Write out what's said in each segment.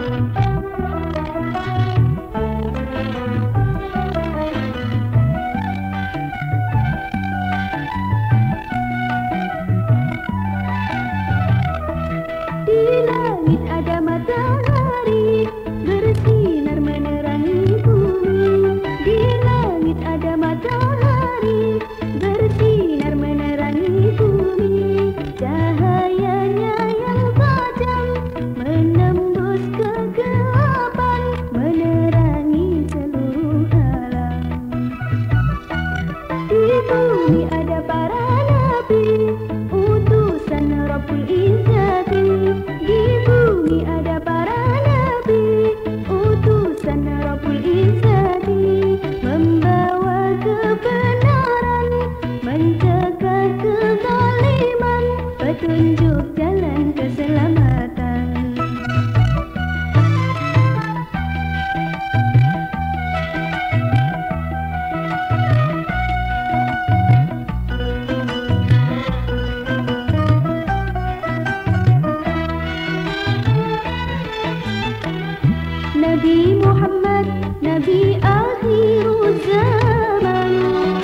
Tunjuk jalan keselamatan. Nabi Muhammad, Nabi akhir zaman,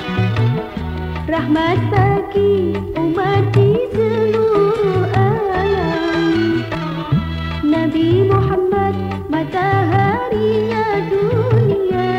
rahmat bagi umat di seluruh alam. Nabi Muhammad, mataharinya dunia,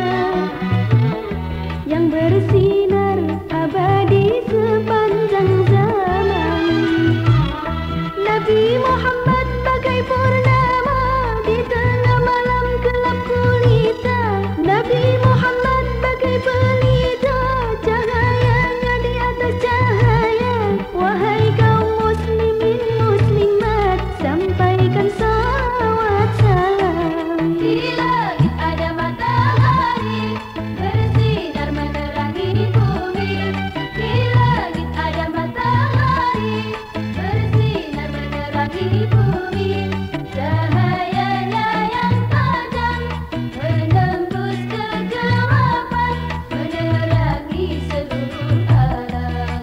yang bersinar abadi sepanjang zaman. Nabi Muhammad bagai purnama di tengah malam gelap gulita. Nabi Muhammad bagai pelita, cahayanya di atas cahaya. Wahai kaum muslimin muslimat, sampaikan salawat salam. Di langit ada matahari bersinar menerangi bumi. Di langit ada matahari bersinar menerangi bumi. Cahayanya yang tajam menembus kegelapan, menerangi seluruh alam.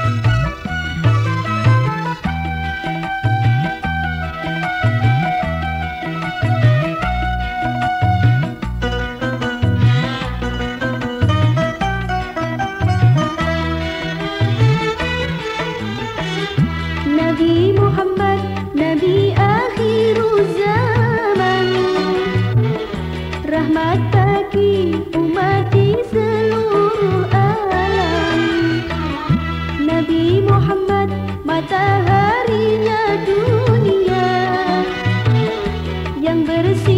Nabi Muhammad, Nabi akhir zaman, rahmat bagi umat di seluruh alam. Nabi Muhammad, mataharinya dunia, yang bersih